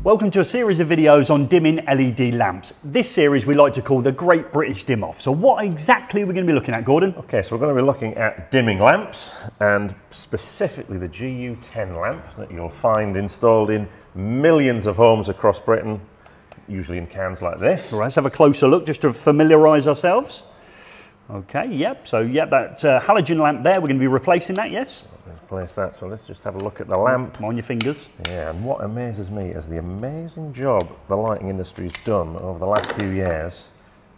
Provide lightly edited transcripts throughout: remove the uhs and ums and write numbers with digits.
Welcome to a series of videos on dimming LED lamps. This series we like to call the Great British Dim Off. So what exactly are we going to be looking at, Gordon? Okay, so we're going to be looking at dimming lamps, and specifically the GU10 lamp that you'll find installed in millions of homes across Britain, usually in cans like this. All right, let's have a closer look just to familiarise ourselves. Okay, yep, so yeah, that halogen lamp there, we're going to be replacing that, yes? Replace that, so let's just have a look at the lamp. On your fingers. Yeah, and what amazes me is the amazing job the lighting industry's done over the last few years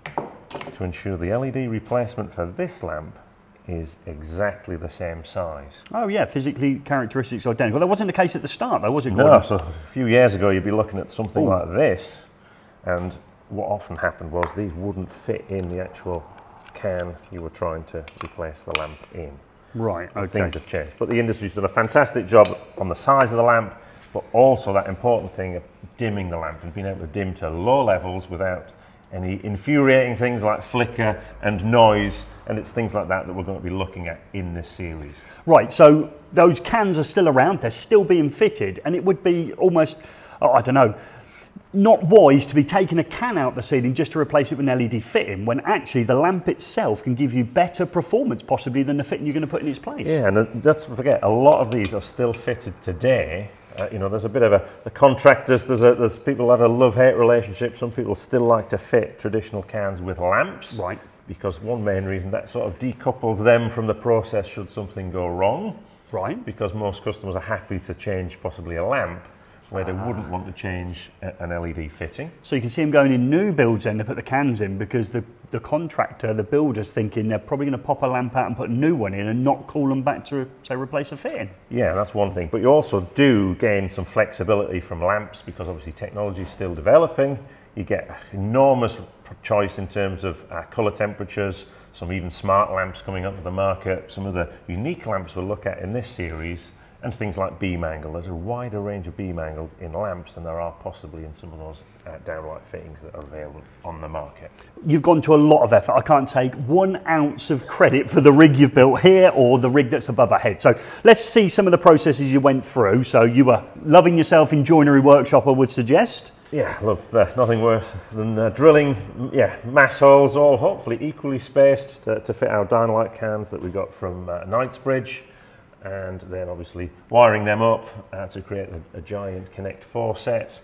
to ensure the LED replacement for this lamp is exactly the same size. Oh yeah, physically characteristics identical. That wasn't the case at the start though, was it, Gordon? No, so a few years ago you'd be looking at something like this, and what often happened was these wouldn't fit in the actual can you were trying to replace the lamp in. Right, okay. Things have changed, but the industry's done a fantastic job on the size of the lamp, but also that important thing of dimming the lamp and being able to dim to low levels without any infuriating things like flicker and noise, and it's things like that that we're going to be looking at in this series. Right, so those cans are still around, they're still being fitted, and it would be almost, I don't know, not wise to be taking a can out the ceiling just to replace it with an LED fitting, when actually the lamp itself can give you better performance possibly than the fitting you're going to put in its place. Yeah, and let's forget, a lot of these are still fitted today. You know, there's a bit of the contractors, there's people that have a love-hate relationship. Some people still like to fit traditional cans with lamps. Right. Because one main reason, that sort of decouples them from the process should something go wrong. Right. Because most customers are happy to change possibly a lamp where they wouldn't want to change an LED fitting. So you can see them going in new builds then to put the cans in, because the contractor, the builder's thinking they're probably going to pop a lamp out and put a new one in and not call them back to, say, replace a fitting. Yeah, that's one thing. But you also do gain some flexibility from lamps, because obviously technology is still developing. You get enormous choice in terms of colour temperatures, some even smart lamps coming up to the market, some of the unique lamps we'll look at in this series, and things like beam angle. There's a wider range of beam angles in lamps than there are possibly in some of those downlight fittings that are available on the market. You've gone to a lot of effort. I can't take 1 ounce of credit for the rig you've built here or the rig that's above our head. So let's see some of the processes you went through. So you were loving yourself in joinery workshop, I would suggest. Yeah, I love nothing worse than drilling mass holes, all hopefully equally spaced to fit our downlight cans that we got from Knightsbridge. And then obviously wiring them up to create a giant Connect 4 set.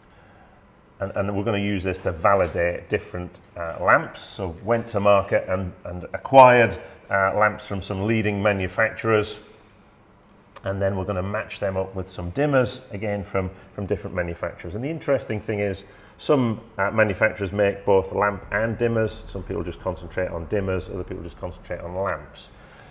And we're going to use this to validate different lamps. So went to market and acquired lamps from some leading manufacturers. And then we're going to match them up with some dimmers, again from different manufacturers. And the interesting thing is, some manufacturers make both lamp and dimmers. Some people just concentrate on dimmers, other people just concentrate on lamps.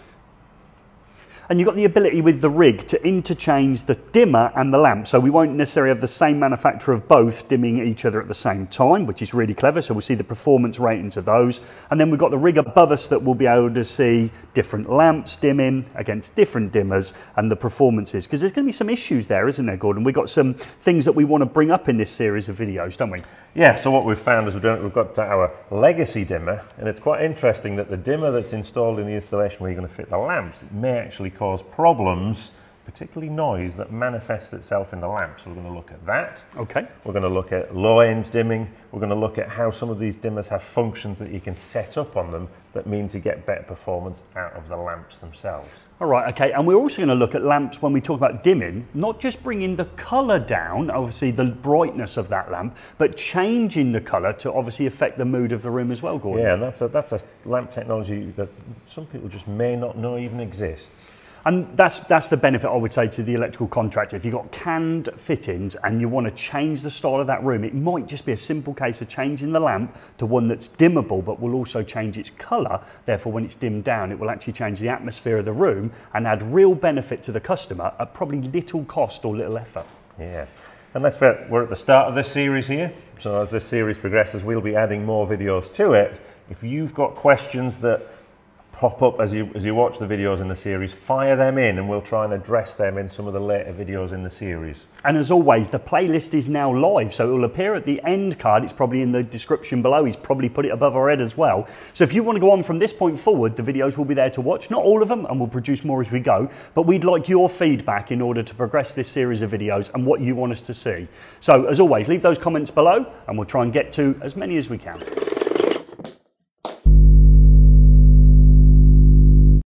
And you've got the ability with the rig to interchange the dimmer and the lamp. So we won't necessarily have the same manufacturer of both dimming each other at the same time, which is really clever. So we'll see the performance ratings of those. And then we've got the rig above us that will be able to see different lamps dimming against different dimmers and the performances. Because there's going to be some issues there, isn't there, Gordon? We've got some things that we want to bring up in this series of videos, don't we? Yeah, so what we've found is we've got our legacy dimmer, and it's quite interesting that the dimmer that's installed in the installation where you're going to fit the lamps may actually cause problems, particularly noise, that manifests itself in the lamp. So we're going to look at that. Okay. We're going to look at low-end dimming. We're going to look at how some of these dimmers have functions that you can set up on them that means you get better performance out of the lamps themselves. All right, okay, and we're also going to look at lamps when we talk about dimming, not just bringing the colour down, obviously the brightness of that lamp, but changing the colour to obviously affect the mood of the room as well, Gordon. Yeah, and that's a lamp technology that some people just may not know even exists. And that's the benefit, I would say, to the electrical contractor. If you've got canned fittings and you want to change the style of that room, it might just be a simple case of changing the lamp to one that's dimmable, but will also change its colour. Therefore, when it's dimmed down, it will actually change the atmosphere of the room and add real benefit to the customer at probably little cost or little effort. Yeah, and that's fair. We're at the start of this series here. So as this series progresses, we'll be adding more videos to it. If you've got questions that pop up as you watch the videos in the series, fire them in and we'll try and address them in some of the later videos in the series. And as always, the playlist is now live, so it will appear at the end card. It's probably in the description below. He's probably put it above our head as well. So if you want to go on from this point forward, the videos will be there to watch. Not all of them, and we'll produce more as we go, but we'd like your feedback in order to progress this series of videos and what you want us to see. So as always, leave those comments below and we'll try and get to as many as we can.